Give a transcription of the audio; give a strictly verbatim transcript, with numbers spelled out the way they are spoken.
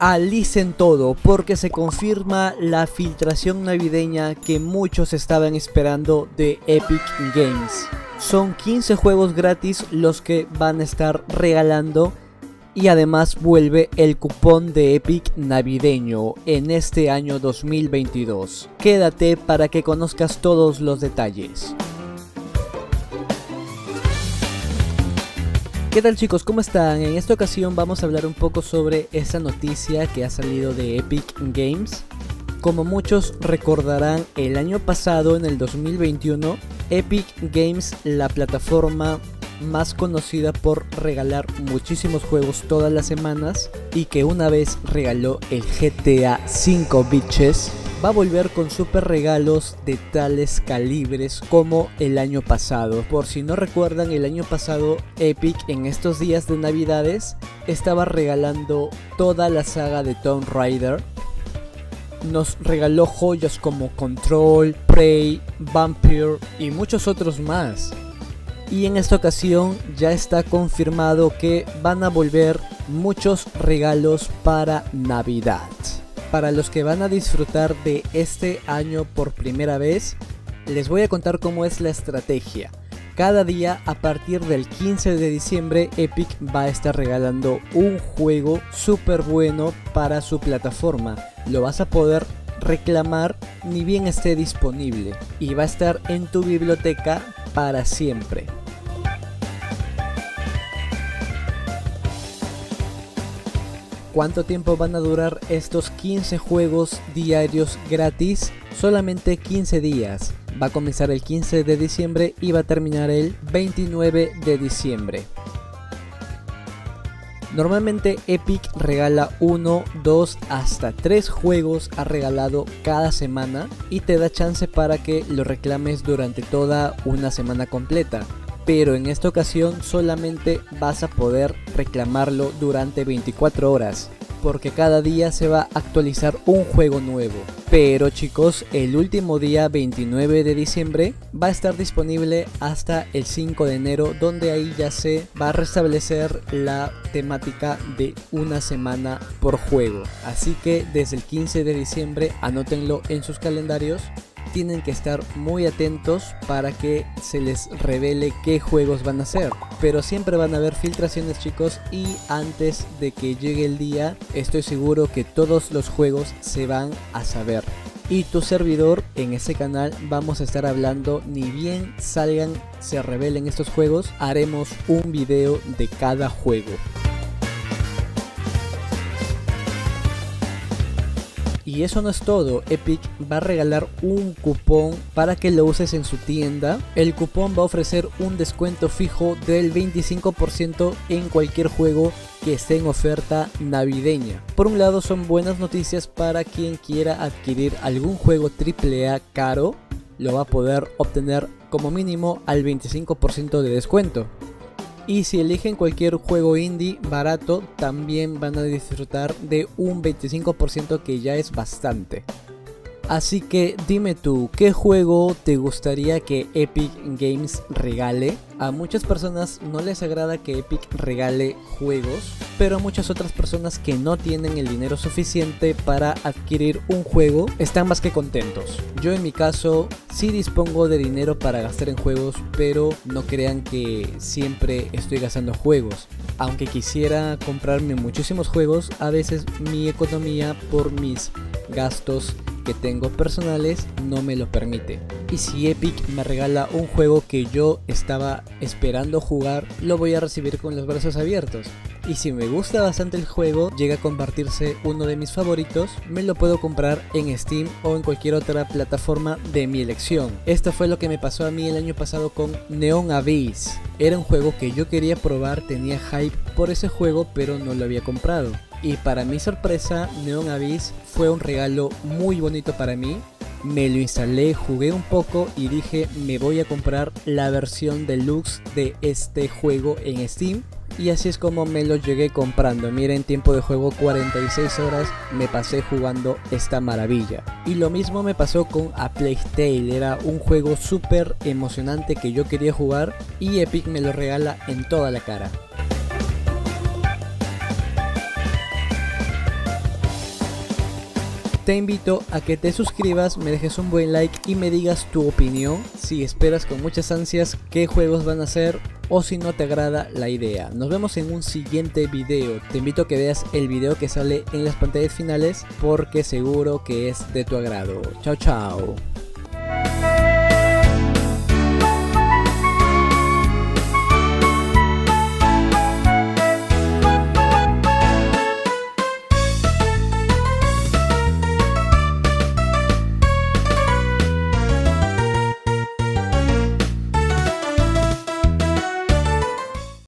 Alicen todo porque se confirma la filtración navideña que muchos estaban esperando de Epic Games. Son quince juegos gratis los que van a estar regalando y además vuelve el cupón de Epic navideño en este año dos mil veintidós. Quédate para que conozcas todos los detalles. ¿Qué tal chicos? ¿Cómo están? En esta ocasión vamos a hablar un poco sobre esa noticia que ha salido de Epic Games. Como muchos recordarán, el año pasado, en el dos mil veintiuno, Epic Games, la plataforma más conocida por regalar muchísimos juegos todas las semanas y que una vez regaló el G T A cinco bitches, va a volver con super regalos de tales calibres como el año pasado. Por si no recuerdan, el año pasado Epic en estos días de navidades estaba regalando toda la saga de Tomb Raider. Nos regaló joyas como Control, Prey, Vampire y muchos otros más. Y en esta ocasión ya está confirmado que van a volver muchos regalos para Navidad. Para los que van a disfrutar de este año por primera vez, les voy a contar cómo es la estrategia. Cada día a partir del quince de diciembre Epic va a estar regalando un juego súper bueno para su plataforma. Lo vas a poder reclamar ni bien esté disponible y va a estar en tu biblioteca para siempre. ¿Cuánto tiempo van a durar estos quince juegos diarios gratis? Solamente quince días. Va a comenzar el quince de diciembre y va a terminar el veintinueve de diciembre. Normalmente Epic regala uno, dos, hasta tres juegos ha regalado cada semana y te da chance para que lo reclames durante toda una semana completa. Pero en esta ocasión solamente vas a poder reclamarlo durante veinticuatro horas, porque cada día se va a actualizar un juego nuevo. Pero chicos, el último día, veintinueve de diciembre, va a estar disponible hasta el cinco de enero, donde ahí ya se va a restablecer la temática de una semana por juego. Así que desde el quince de diciembre, anótenlo en sus calendarios. Tienen que estar muy atentos para que se les revele qué juegos van a ser. Pero siempre van a haber filtraciones chicos, y antes de que llegue el día estoy seguro que todos los juegos se van a saber. Y tu servidor en ese canal vamos a estar hablando, ni bien salgan, se revelen estos juegos, haremos un video de cada juego. Y eso no es todo, Epic va a regalar un cupón para que lo uses en su tienda. El cupón va a ofrecer un descuento fijo del veinticinco por ciento en cualquier juego que esté en oferta navideña. Por un lado son buenas noticias para quien quiera adquirir algún juego triple A caro, lo va a poder obtener como mínimo al veinticinco por ciento de descuento. Y si eligen cualquier juego indie barato, también van a disfrutar de un veinticinco por ciento, que ya es bastante. Así que dime tú, ¿qué juego te gustaría que Epic Games regale? A muchas personas no les agrada que Epic regale juegos, pero muchas otras personas que no tienen el dinero suficiente para adquirir un juego están más que contentos. Yo en mi caso sí dispongo de dinero para gastar en juegos, pero no crean que siempre estoy gastando juegos. Aunque quisiera comprarme muchísimos juegos, a veces mi economía por mis gastos que tengo personales no me lo permite. Y si Epic me regala un juego que yo estaba esperando jugar, lo voy a recibir con los brazos abiertos. Y si me gusta bastante el juego, llega a convertirse uno de mis favoritos, me lo puedo comprar en Steam o en cualquier otra plataforma de mi elección. Esto fue lo que me pasó a mí el año pasado con Neon Abyss. Era un juego que yo quería probar, tenía hype por ese juego, pero no lo había comprado. Y para mi sorpresa, Neon Abyss fue un regalo muy bonito para mí. Me lo instalé, jugué un poco y dije, me voy a comprar la versión deluxe de este juego en Steam. Y así es como me lo llegué comprando. Miren, tiempo de juego cuarenta y seis horas me pasé jugando esta maravilla. Y lo mismo me pasó con A Plague Tale. Era un juego súper emocionante que yo quería jugar y Epic me lo regala en toda la cara. te invito a que te suscribas, me dejes un buen like y me digas tu opinión, si esperas con muchas ansias qué juegos van a ser o si no te agrada la idea. Nos vemos en un siguiente video. Te invito a que veas el video que sale en las pantallas finales porque seguro que es de tu agrado. Chao chao.